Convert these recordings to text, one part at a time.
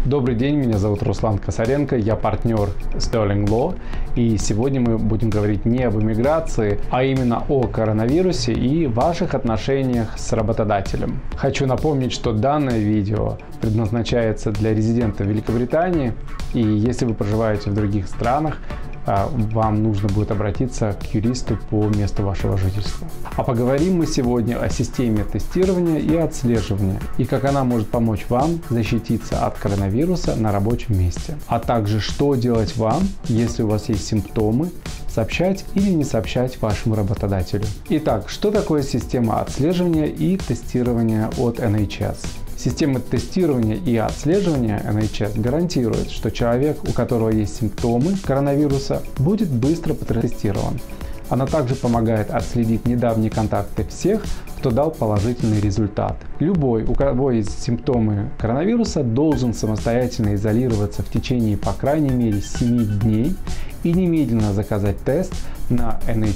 Добрый день, меня зовут Руслан Косаренко, я партнер Sterling Law, и сегодня мы будем говорить не об иммиграции, а именно о коронавирусе и ваших отношениях с работодателем. Хочу напомнить, что данное видео предназначается для резидентов Великобритании, и если вы проживаете в других странах, вам нужно будет обратиться к юристу по месту вашего жительства. А поговорим мы сегодня о системе тестирования и отслеживания, и как она может помочь вам защититься от коронавируса на рабочем месте. А также, что делать вам, если у вас есть симптомы, сообщать или не сообщать вашему работодателю. Итак, что такое система отслеживания и тестирования от NHS? Система тестирования и отслеживания NHS гарантирует, что человек, у которого есть симптомы коронавируса, будет быстро протестирован. Она также помогает отследить недавние контакты всех, кто дал положительный результат. Любой, у кого есть симптомы коронавируса, должен самостоятельно изолироваться в течение по крайней мере 7 дней и немедленно заказать тест на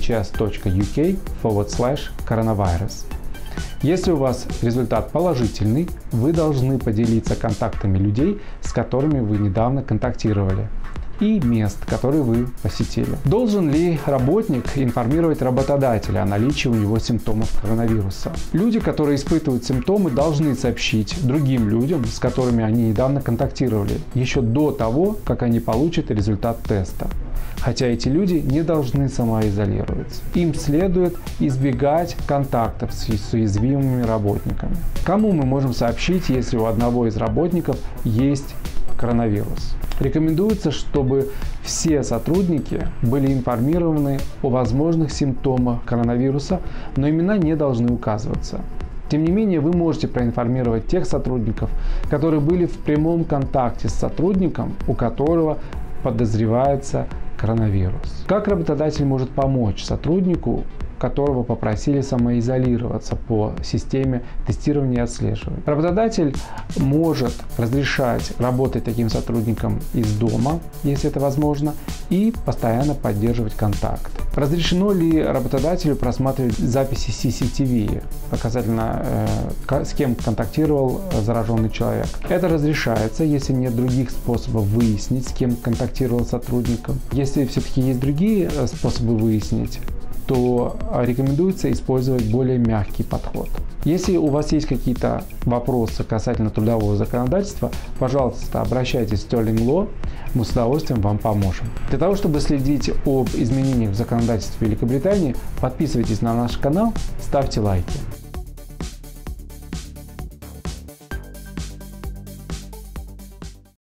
nhs.uk/coronavirus. Если у вас результат положительный, вы должны поделиться контактами людей, с которыми вы недавно контактировали, и мест, которые вы посетили. Должен ли работник информировать работодателя о наличии у него симптомов коронавируса? Люди, которые испытывают симптомы, должны сообщить другим людям, с которыми они недавно контактировали, еще до того, как они получат результат теста. Хотя эти люди не должны самоизолироваться. Им следует избегать контактов с уязвимыми работниками. Кому мы можем сообщить, если у одного из работников есть коронавирус? Рекомендуется, чтобы все сотрудники были информированы о возможных симптомах коронавируса, но имена не должны указываться. Тем не менее, вы можете проинформировать тех сотрудников, которые были в прямом контакте с сотрудником, у которого подозревается коронавирус. Как работодатель может помочь сотруднику, которого попросили самоизолироваться по системе тестирования и отслеживания? Работодатель может разрешать работать таким сотрудникам из дома, если это возможно, и постоянно поддерживать контакт. Разрешено ли работодателю просматривать записи CCTV, касательно с кем контактировал зараженный человек? Это разрешается, если нет других способов выяснить, с кем контактировал сотрудник. Если все-таки есть другие способы выяснить, то рекомендуется использовать более мягкий подход. Если у вас есть какие-то вопросы касательно трудового законодательства, пожалуйста, обращайтесь в Sterling Law, мы с удовольствием вам поможем. Для того, чтобы следить об изменениях в законодательстве Великобритании, подписывайтесь на наш канал, ставьте лайки.